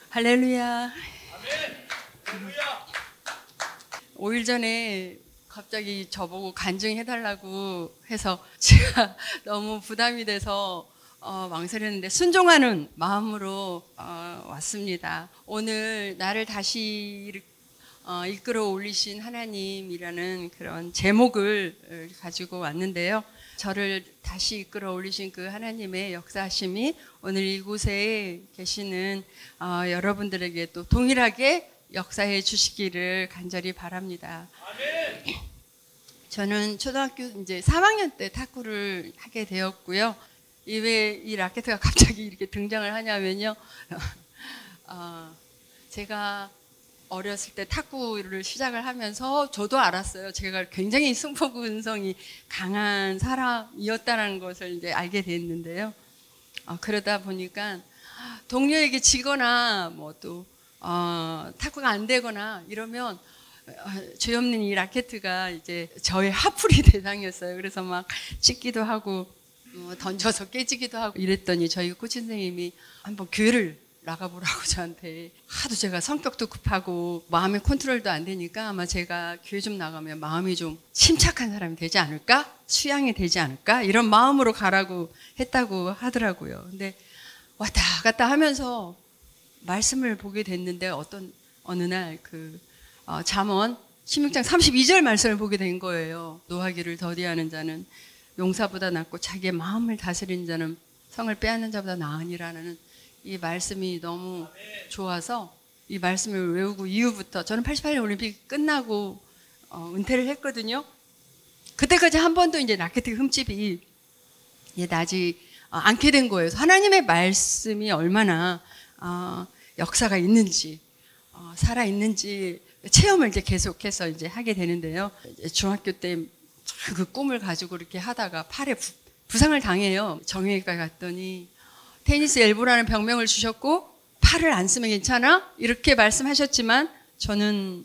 할렐루야. 5일 전에 갑자기 저보고 간증해달라고 해서 제가 너무 부담이 돼서 망설였는데 순종하는 마음으로 왔습니다. 오늘 나를 다시 이끌어 올리신 하나님이라는 그런 제목을 가지고 왔는데요. 저를 다시 이끌어 올리신 그 하나님의 역사하심이 오늘 이곳에 계시는 여러분들에게 또 동일하게 역사해 주시기를 간절히 바랍니다. 아멘. 저는 초등학교 이제 3학년 때 탁구를 하게 되었고요. 왜 이 라켓가 갑자기 이렇게 등장을 하냐면요. 제가 어렸을 때 탁구를 시작을 하면서 저도 알았어요. 제가 굉장히 승부근성이 강한 사람이었다는 것을 이제 알게 됐는데요. 그러다 보니까 동료에게 지거나 뭐 또 탁구가 안 되거나 이러면 죄 없는 이 라켓가 이제 저의 하풀이 대상이었어요. 그래서 막 찍기도 하고 던져서 깨지기도 하고 이랬더니 저희 코치 선생님이 한번 교회를 나가보라고 저한테 하도 제가 성격도 급하고 마음의 컨트롤도 안 되니까 아마 제가 교회 좀 나가면 마음이 좀 침착한 사람이 되지 않을까? 수양이 되지 않을까? 이런 마음으로 가라고 했다고 하더라고요. 근데 왔다 갔다 하면서 말씀을 보게 됐는데 어느 날 잠언 16장 32절 말씀을 보게 된 거예요. 노하기를 더디하는 자는 용사보다 낫고 자기의 마음을 다스리는 자는 성을 빼앗는 자보다 나으니라는 이 말씀이 너무 좋아서 이 말씀을 외우고 이후부터 저는 88년 올림픽 끝나고 은퇴를 했거든요. 그때까지 한 번도 이제 라켓 흠집이 나지 않게 된 거예요. 하나님의 말씀이 얼마나 역사가 있는지 살아 있는지 체험을 이제 계속해서 이제 하게 되는데요. 중학교 때 그 꿈을 가지고 이렇게 하다가 팔에 부상을 당해요. 정형외과 갔더니 테니스 엘보라는 병명을 주셨고 팔을 안 쓰면 괜찮아? 이렇게 말씀하셨지만 저는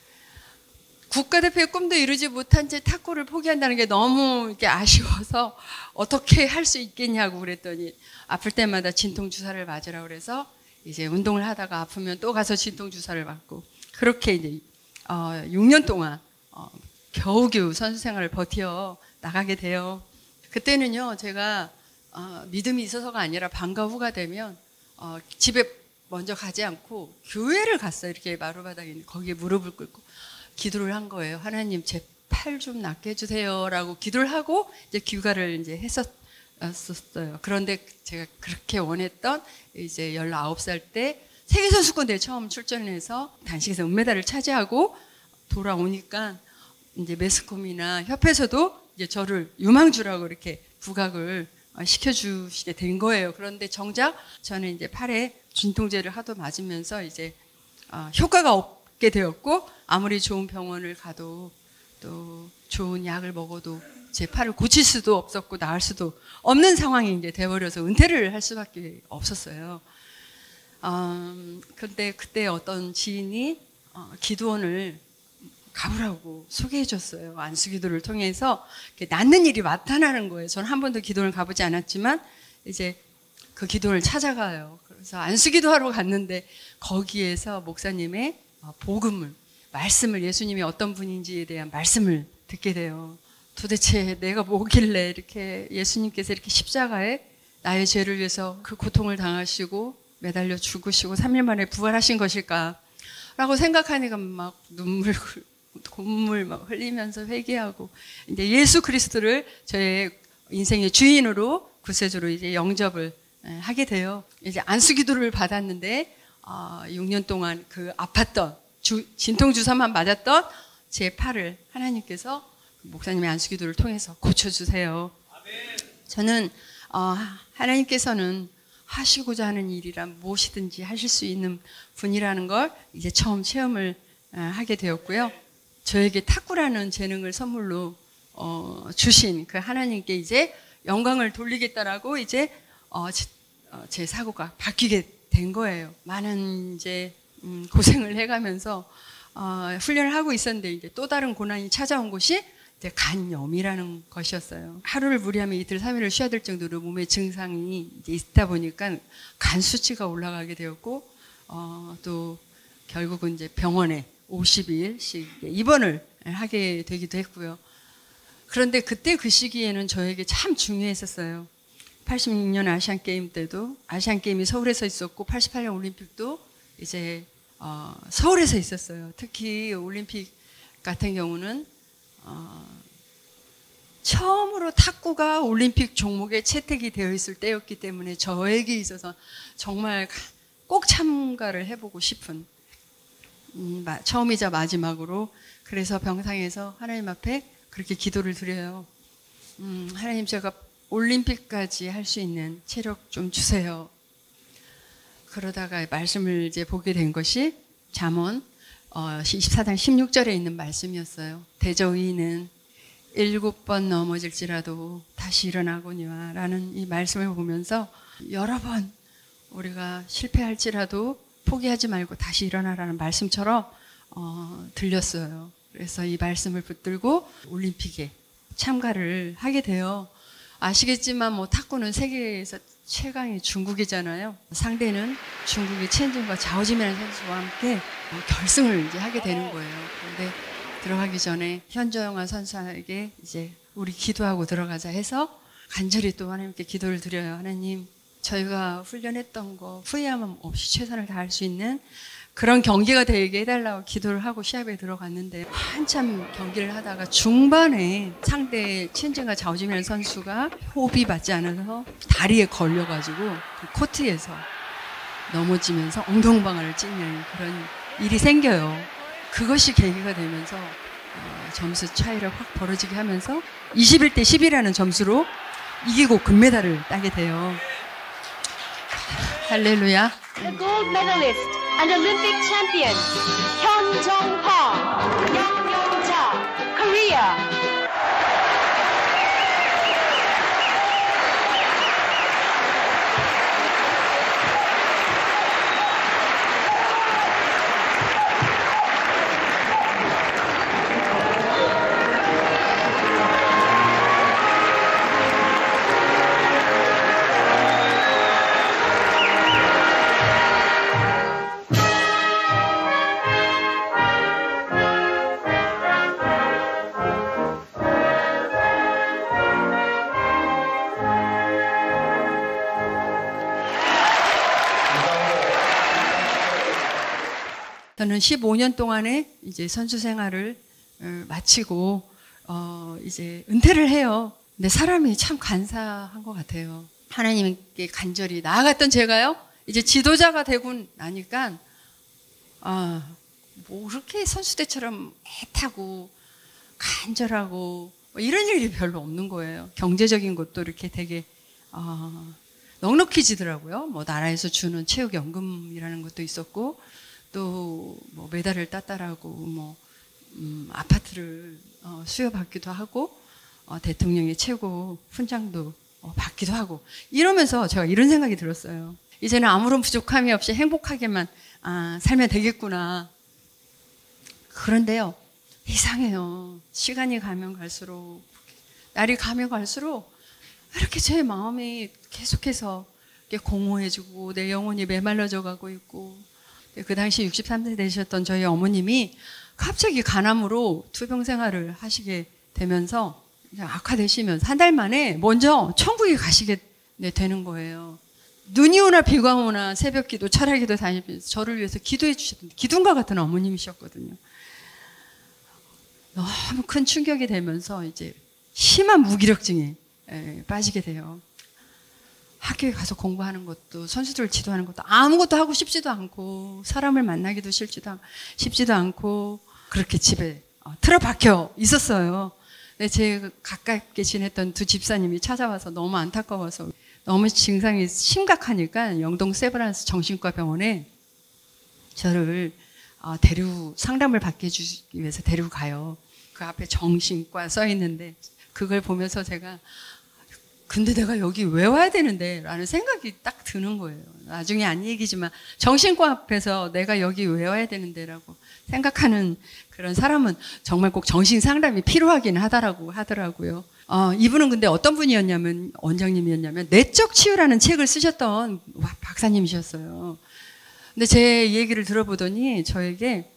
국가대표의 꿈도 이루지 못한 채 탁구를 포기한다는 게 너무 이렇게 아쉬워서 어떻게 할 수 있겠냐고 그랬더니 아플 때마다 진통주사를 맞으라고 그래서 이제 운동을 하다가 아프면 또 가서 진통주사를 맞고 그렇게 이제 6년 동안 겨우겨우 선수 생활을 버텨 나가게 돼요. 그때는요 제가 믿음이 있어서가 아니라 방과 후가 되면 집에 먼저 가지 않고 교회를 갔어요. 이렇게 마루바닥에 있는 거기에 무릎을 꿇고 기도를 한 거예요. 하나님 제 팔 좀 낫게 해주세요라고 기도를 하고 이제 귀가를 이제 했었어요. 그런데 제가 그렇게 원했던 이제 19살 때 세계선수권대회 처음 출전해서 단식에서 은메달을 차지하고 돌아오니까 이제 매스컴이나 협회에서도 이제 저를 유망주라고 이렇게 부각을 시켜주시게 된 거예요. 그런데 정작 저는 이제 팔에 진통제를 하도 맞으면서 이제 효과가 없게 되었고 아무리 좋은 병원을 가도 또 좋은 약을 먹어도 제 팔을 고칠 수도 없었고 나을 수도 없는 상황이 이제 돼버려서 은퇴를 할 수밖에 없었어요. 그런데 그때 어떤 지인이 기도원을 가보라고 소개해 줬어요. 안수기도를 통해서 낫는 일이 나타나는 거예요. 저는 한 번도 기도를 가보지 않았지만 이제 그 기도를 찾아가요. 그래서 안수기도하러 갔는데 거기에서 목사님의 복음을 말씀을 예수님이 어떤 분인지에 대한 말씀을 듣게 돼요. 도대체 내가 뭐길래 이렇게 예수님께서 이렇게 십자가에 나의 죄를 위해서 그 고통을 당하시고 매달려 죽으시고 3일 만에 부활하신 것일까 라고 생각하니까 막 눈물 막 흘리면서 회개하고 이제 예수 그리스도를 저의 인생의 주인으로 구세주로 이제 영접을 하게 돼요. 이제 안수기도를 받았는데 6년 동안 그 아팠던 진통주사만 맞았던 제 팔을 하나님께서 목사님의 안수기도를 통해서 고쳐주세요. 저는 하나님께서는 하시고자 하는 일이란 무엇이든지 하실 수 있는 분이라는 걸 이제 처음 체험을 하게 되었고요. 저에게 탁구라는 재능을 선물로 주신 그 하나님께 이제 영광을 돌리겠다라고 이제 제 사고가 바뀌게 된 거예요. 많은 이제 고생을 해가면서 훈련을 하고 있었는데 이제 또 다른 고난이 찾아온 곳이 이제 간염이라는 것이었어요. 하루를 무리하면 이틀 3일을 쉬어야 될 정도로 몸에 증상이 이제 있다 보니까 간 수치가 올라가게 되었고 또 결국은 이제 병원에 50일씩 입원을 하게 되기도 했고요. 그런데 그때 그 시기에는 저에게 참 중요했었어요. 86년 아시안게임 때도 아시안게임이 서울에서 있었고 88년 올림픽도 이제 서울에서 있었어요. 특히 올림픽 같은 경우는 처음으로 탁구가 올림픽 종목에 채택이 되어 있을 때였기 때문에 저에게 있어서 정말 꼭 참가를 해보고 싶은 처음이자 마지막으로 그래서 병상에서 하나님 앞에 그렇게 기도를 드려요. 하나님 제가 올림픽까지 할 수 있는 체력 좀 주세요. 그러다가 말씀을 이제 보게 된 것이 잠언 24장 16절에 있는 말씀이었어요. 대저의인은 7번 넘어질지라도 다시 일어나거니와 라는 이 말씀을 보면서 여러 번 우리가 실패할지라도 포기하지 말고 다시 일어나라는 말씀처럼 들렸어요. 그래서 이 말씀을 붙들고 올림픽에 참가를 하게 돼요. 아시겠지만 뭐 탁구는 세계에서 최강이 중국이잖아요. 상대는 중국의 첸진과 자오지면 선수와 함께 결승을 이제 하게 되는 거예요. 그런데 들어가기 전에 현조영아 선수에게 이제 우리 기도하고 들어가자 해서 간절히 또 하나님께 기도를 드려요. 하나님, 저희가 훈련했던 거 후회함 없이 최선을 다할 수 있는 그런 경기가 되게 해달라고 기도를 하고 시합에 들어갔는데 한참 경기를 하다가 중반에 상대 첸진과 자오지면 선수가 호흡이 맞지 않아서 다리에 걸려가지고 그 코트에서 넘어지면서 엉덩방아를 찢는 그런 일이 생겨요. 그것이 계기가 되면서 점수 차이를 확 벌어지게 하면서 21대 10이라는 점수로 이기고 금메달을 따게 돼요. 할렐루야. The gold medalist and Olympic champion, Hyun Jong-ha, Yangmyeong-ja, Korea. 저는 15년 동안에 이제 선수 생활을 마치고 이제 은퇴를 해요. 근데 사람이 참 간사한 것 같아요. 하나님께 간절히 나아갔던 제가요, 이제 지도자가 되고 나니까 뭐 그렇게 선수 때처럼 애타고 간절하고 뭐 이런 일이 별로 없는 거예요. 경제적인 것도 이렇게 되게 넉넉해지더라고요. 뭐 나라에서 주는 체육연금이라는 것도 있었고, 또 뭐 메달을 땄다라고 뭐 아파트를 수여받기도 하고, 대통령의 최고 훈장도 받기도 하고, 이러면서 제가 이런 생각이 들었어요. 이제는 아무런 부족함이 없이 행복하게만 살면 되겠구나. 그런데요, 이상해요. 시간이 가면 갈수록, 날이 가면 갈수록 이렇게 제 마음이 계속해서 공허해지고 내 영혼이 메말라져 가고 있고, 그 당시 63세 되셨던 저희 어머님이 갑자기 간암으로 투병 생활을 하시게 되면서 악화되시면서 한 달 만에 먼저 천국에 가시게 되는 거예요. 눈이 오나 비가 오나 새벽기도 철야기도 다니면서 저를 위해서 기도해 주셨던 기둥과 같은 어머님이셨거든요. 너무 큰 충격이 되면서 이제 심한 무기력증에 빠지게 돼요. 학교에 가서 공부하는 것도, 선수들을 지도하는 것도 아무것도 하고 싶지도 않고, 사람을 만나기도 쉽지도 않고, 그렇게 집에 틀어박혀 있었어요. 근데 제 가깝게 지냈던 두 집사님이 찾아와서 너무 안타까워서, 너무 증상이 심각하니까 영동 세브란스 정신과 병원에 저를 상담을 받게 해주기 위해서 데리고 가요. 그 앞에 정신과 써 있는데 그걸 보면서 제가, 근데 내가 여기 왜 와야 되는데? 라는 생각이 딱 드는 거예요. 나중에 안 얘기지만 정신과 앞에서 내가 여기 왜 와야 되는데? 라고 생각하는 그런 사람은 정말 꼭 정신 상담이 필요하긴 하더라고요. 이분은 근데 어떤 분이었냐면, 원장님이었냐면 내적 치유라는 책을 쓰셨던 박사님이셨어요. 근데 제 얘기를 들어보더니 저에게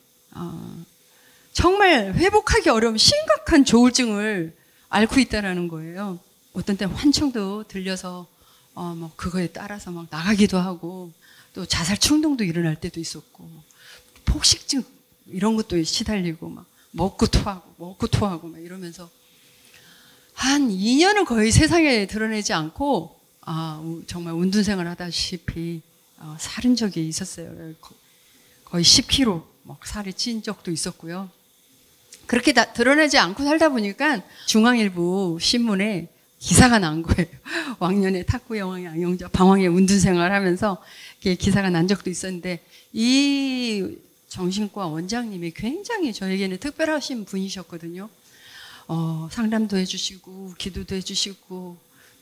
정말 회복하기 어려운 심각한 조울증을 앓고 있다라는 거예요. 어떤 때는 환청도 들려서 뭐 그거에 따라서 막 나가기도 하고, 또 자살 충동도 일어날 때도 있었고, 폭식증 이런 것도 시달리고, 막 먹고 토하고 막 이러면서 한 2년은 거의 세상에 드러내지 않고 정말 운둔생활 하다시피 살은 적이 있었어요. 거의 10kg 막 살이 찐 적도 있었고요. 그렇게 드러내지 않고 살다 보니까 중앙일보 신문에 기사가 난 거예요. 왕년에 탁구 여왕 양용자 방황의 운둔생활 하면서 기사가 난 적도 있었는데, 이 정신과 원장님이 굉장히 저에게는 특별하신 분이셨거든요. 상담도 해주시고 기도도 해주시고,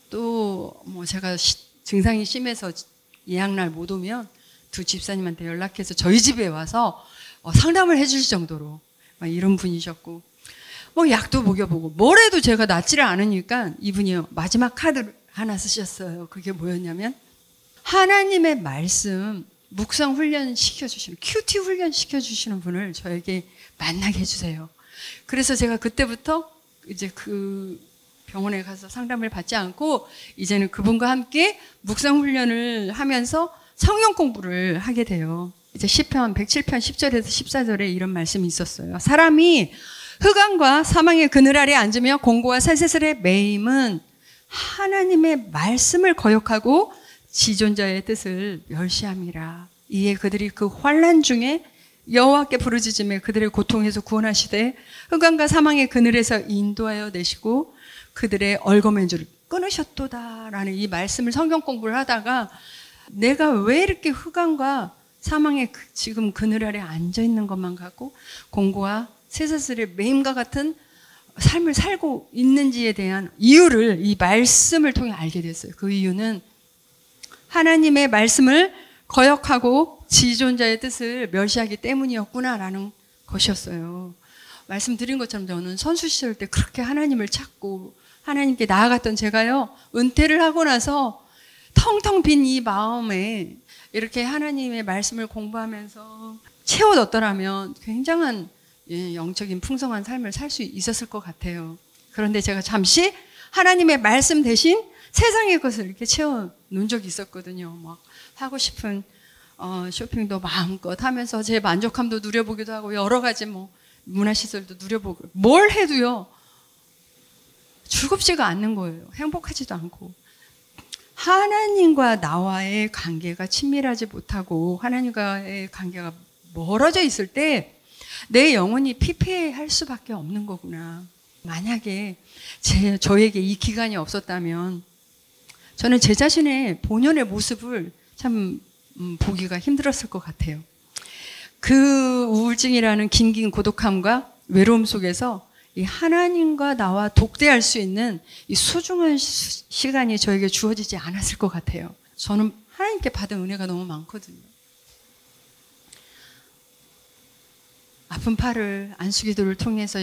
또 뭐 제가 증상이 심해서 예약날 못 오면 두 집사님한테 연락해서 저희 집에 와서 상담을 해주실 정도로 막 이런 분이셨고, 뭐 약도 먹여보고 뭘 해도 제가 낫지를 않으니까 이분이 마지막 카드를 하나 쓰셨어요. 그게 뭐였냐면, 하나님의 말씀 묵상 훈련 시켜주시는, 큐티 훈련 시켜주시는 분을 저에게 만나게 해주세요. 그래서 제가 그때부터 이제 그 병원에 가서 상담을 받지 않고 이제는 그분과 함께 묵상 훈련을 하면서 성경 공부를 하게 돼요. 이제 시편 107편 10절에서 14절에 이런 말씀이 있었어요. 사람이 흑암과 사망의 그늘 아래 앉으며 공고와 새새슬에 매임은 하나님의 말씀을 거역하고 지존자의 뜻을 멸시함이라. 이에 그들이 그 환난 중에 여호와께 부르짖으며 그들의 고통에서 구원하시되 흑암과 사망의 그늘에서 인도하여 내시고 그들의 얼거맨줄을 끊으셨도다라는 이 말씀을 성경 공부를 하다가, 내가 왜 이렇게 흑암과 사망의 지금 그늘 아래 앉아 있는 것만 갖고 공고와 쇠사슬의 매임과 같은 삶을 살고 있는지에 대한 이유를 이 말씀을 통해 알게 됐어요. 그 이유는 하나님의 말씀을 거역하고 지존자의 뜻을 멸시하기 때문이었구나라는 것이었어요. 말씀드린 것처럼 저는 선수 시절 때 그렇게 하나님을 찾고 하나님께 나아갔던 제가요, 은퇴를 하고 나서 텅텅 빈 이 마음에 이렇게 하나님의 말씀을 공부하면서 채워 넣었더라면 굉장한 영적인 풍성한 삶을 살 수 있었을 것 같아요. 그런데 제가 잠시 하나님의 말씀 대신 세상의 것을 이렇게 채워 놓은 적이 있었거든요. 막 하고 싶은 쇼핑도 마음껏 하면서 제 만족함도 누려보기도 하고, 여러 가지 뭐 문화시설도 누려보고, 뭘 해도요 즐겁지가 않는 거예요. 행복하지도 않고, 하나님과 나와의 관계가 친밀하지 못하고 하나님과의 관계가 멀어져 있을 때 내 영혼이 피폐할 수밖에 없는 거구나. 만약에 저에게 이 기간이 없었다면 저는 제 자신의 본연의 모습을 참 보기가 힘들었을 것 같아요. 그 우울증이라는 긴긴 고독함과 외로움 속에서 이 하나님과 나와 독대할 수 있는 이 소중한 시간이 저에게 주어지지 않았을 것 같아요. 저는 하나님께 받은 은혜가 너무 많거든요. 아픈 팔을 안수기도를 통해서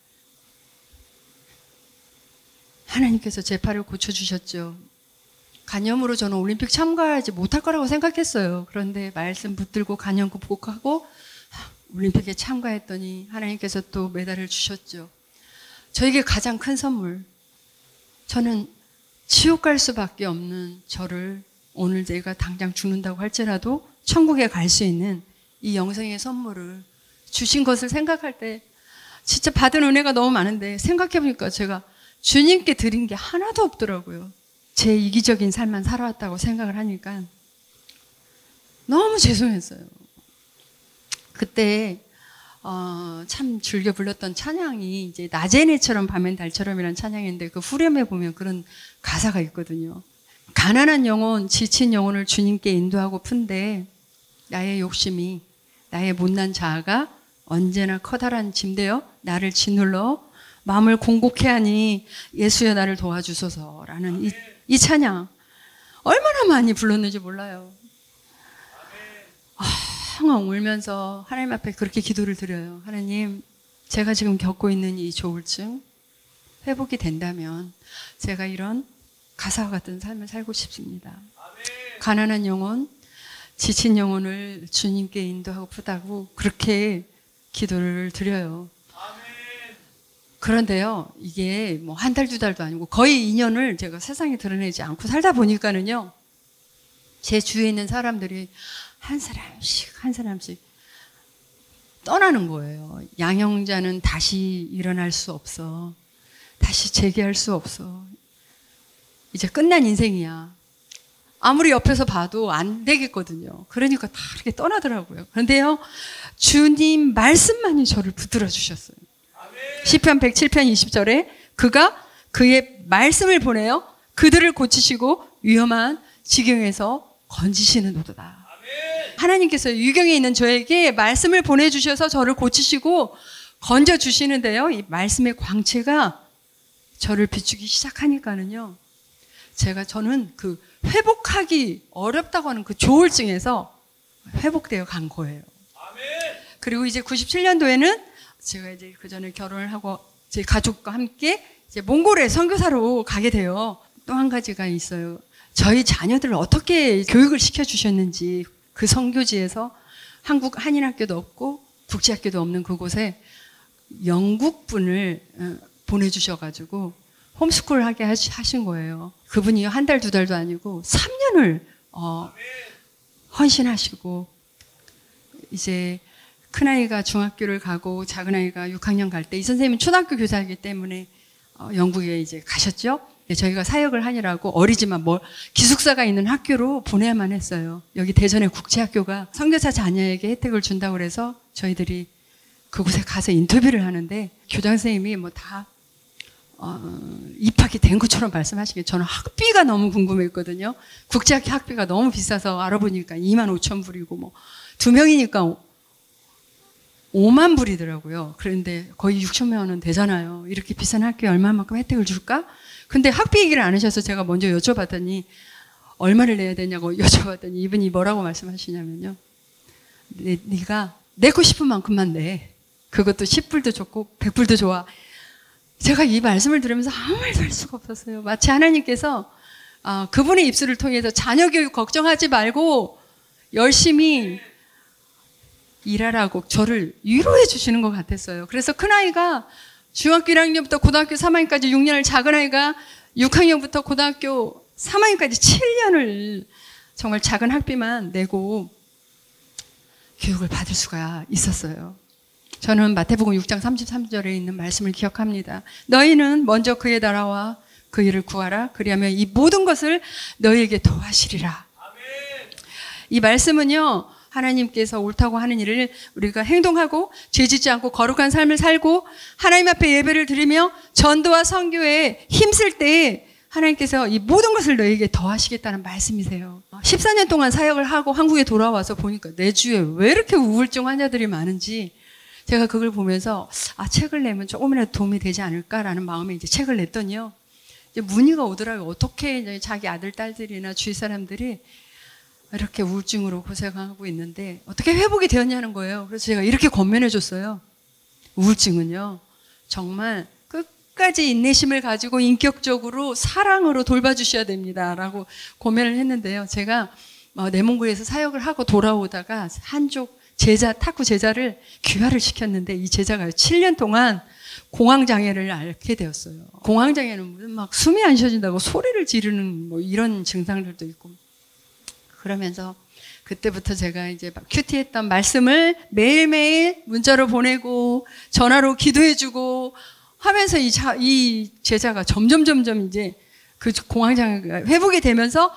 하나님께서 제 팔을 고쳐주셨죠. 간염으로 저는 올림픽 참가하지 못할 거라고 생각했어요. 그런데 말씀 붙들고 간염 극복하고 올림픽에 참가했더니 하나님께서 또 메달을 주셨죠. 저에게 가장 큰 선물, 저는 지옥 갈 수밖에 없는 저를 오늘 내가 당장 죽는다고 할지라도 천국에 갈 수 있는 이 영생의 선물을 주신 것을 생각할 때 진짜 받은 은혜가 너무 많은데, 생각해보니까 제가 주님께 드린 게 하나도 없더라고요. 제 이기적인 삶만 살아왔다고 생각을 하니까 너무 죄송했어요. 그때 참 즐겨 불렀던 찬양이 이제 낮엔 해처럼 밤엔 달처럼이라는 찬양인데, 그 후렴에 보면 그런 가사가 있거든요. 가난한 영혼, 지친 영혼을 주님께 인도하고 푼데 나의 욕심이, 나의 못난 자아가 언제나 커다란 짐되어 나를 짓눌러 마음을 공곡해 하니 예수여 나를 도와주소서라는 이 찬양 얼마나 많이 불렀는지 몰라요. 항상 울면서 하나님 앞에 그렇게 기도를 드려요. 하나님, 제가 지금 겪고 있는 이 조울증 회복이 된다면 제가 이런 가사와 같은 삶을 살고 싶습니다. 가난한 영혼, 지친 영혼을 주님께 인도하고프다고 그렇게 기도를 드려요. 그런데요, 이게 뭐 한 달, 두 달도 아니고 거의 2년을 제가 세상에 드러내지 않고 살다 보니까는요, 제 주위에 있는 사람들이 한 사람씩 떠나는 거예요. 양형자는 다시 일어날 수 없어. 다시 재기할 수 없어. 이제 끝난 인생이야. 아무리 옆에서 봐도 안 되겠거든요. 그러니까 다 이렇게 떠나더라고요. 그런데요, 주님 말씀만이 저를 붙들어 주셨어요. 시편 107편 20절에 그가 그의 말씀을 보내요. 그들을 고치시고 위험한 지경에서 건지시는도다. 하나님께서 유경에 있는 저에게 말씀을 보내주셔서 저를 고치시고 건져주시는데요. 이 말씀의 광채가 저를 비추기 시작하니까는요. 저는 그 회복하기 어렵다고 하는 그 조울증에서 회복되어 간 거예요. 그리고 이제 97년도에는 제가 이제 그 전에 결혼을 하고 제 가족과 함께 이제 몽골에 선교사로 가게 돼요. 또 한 가지가 있어요. 저희 자녀들을 어떻게 교육을 시켜주셨는지 그 선교지에서 한국 한인학교도 없고 국제학교도 없는 그곳에 영국분을 보내주셔가지고 홈스쿨 하게 하신 거예요. 그분이 한 달, 두 달도 아니고 3년을 헌신하시고 이제 큰아이가 중학교를 가고 작은아이가 6학년 갈 때 이 선생님은 초등학교 교사이기 때문에 영국에 이제 가셨죠. 저희가 사역을 하느라고 어리지만 기숙사가 있는 학교로 보내야만 했어요. 여기 대전의 국제학교가 선교사 자녀에게 혜택을 준다고 그래서 저희들이 그곳에 가서 인터뷰를 하는데 교장 선생님이 다 입학이 된 것처럼 말씀하시게 저는 학비가 너무 궁금했거든요. 국제학교 학비가 너무 비싸서 알아보니까 25,000불이고 2명이니까 5만 불이더라고요. 그런데 거의 6천만 원 되잖아요. 이렇게 비싼 학교에 얼마만큼 혜택을 줄까? 근데 학비 얘기를 안 하셔서 제가 먼저 여쭤봤더니 얼마를 내야 되냐고 여쭤봤더니 이분이 뭐라고 말씀하시냐면요. 네가 내고 싶은 만큼만 내. 그것도 10불도 좋고 100불도 좋아. 제가 이 말씀을 들으면서 아무 말도 할 수가 없었어요. 마치 하나님께서 그분의 입술을 통해서 자녀 교육 걱정하지 말고 열심히 일하라고 저를 위로해 주시는 것 같았어요. 그래서 큰아이가 중학교 1학년부터 고등학교 3학년까지 6년을, 작은아이가 6학년부터 고등학교 3학년까지 7년을 정말 작은 학비만 내고 교육을 받을 수가 있었어요. 저는 마태복음 6장 33절에 있는 말씀을 기억합니다. 너희는 먼저 그의 나라와 그 일을 구하라. 그리하면 이 모든 것을 너희에게 더하시리라. 이 말씀은요, 하나님께서 옳다고 하는 일을 우리가 행동하고 죄짓지 않고 거룩한 삶을 살고 하나님 앞에 예배를 드리며 전도와 선교에 힘쓸 때 하나님께서 이 모든 것을 너희에게 더하시겠다는 말씀이세요. 14년 동안 사역을 하고 한국에 돌아와서 보니까 내 주위에 왜 이렇게 우울증 환자들이 많은지 제가 그걸 보면서 책을 내면 조금이라도 도움이 되지 않을까라는 마음에 이제 책을 냈더니요. 이제 문의가 오더라고요. 어떻게 이제 자기 아들, 딸들이나 주위 사람들이 이렇게 우울증으로 고생하고 있는데 어떻게 회복이 되었냐는 거예요. 그래서 제가 이렇게 권면해 줬어요. 우울증은요, 정말 끝까지 인내심을 가지고 인격적으로 사랑으로 돌봐주셔야 됩니다라고 권면을 했는데요. 제가 내몽고에서 사역을 하고 돌아오다가 한족 탁구 제자를 귀화를 시켰는데 이 제자가 7년 동안 공황장애를 앓게 되었어요. 공황장애는 막 숨이 안 쉬어진다고 소리를 지르는 이런 증상들도 있고, 그러면서 그때부터 제가 이제 막 큐티했던 말씀을 매일매일 문자로 보내고 전화로 기도해주고 하면서 이 제자가 점점 이제 그 공황장애가 회복이 되면서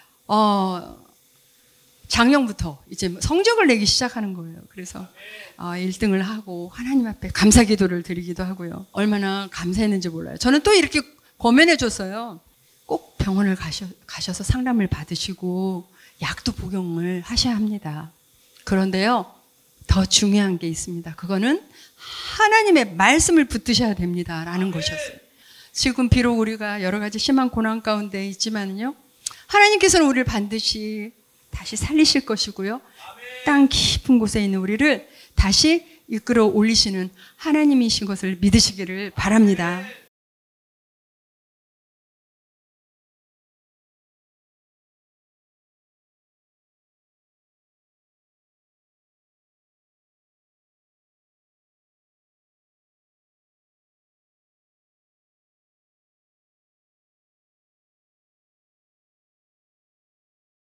작년부터 이제 성적을 내기 시작하는 거예요. 그래서 1등을 하고 하나님 앞에 감사 기도를 드리기도 하고요. 얼마나 감사했는지 몰라요. 저는 또 이렇게 권면해 줬어요. 꼭 병원을 가셔서 상담을 받으시고 약도 복용을 하셔야 합니다. 그런데요, 더 중요한 게 있습니다. 그거는 하나님의 말씀을 붙드셔야 됩니다라는 것이었어요. 지금 비록 우리가 여러 가지 심한 고난 가운데 있지만요, 하나님께서는 우리를 반드시 다시 살리실 것이고요, 땅 깊은 곳에 있는 우리를 다시 이끌어 올리시는 하나님이신 것을 믿으시기를 바랍니다.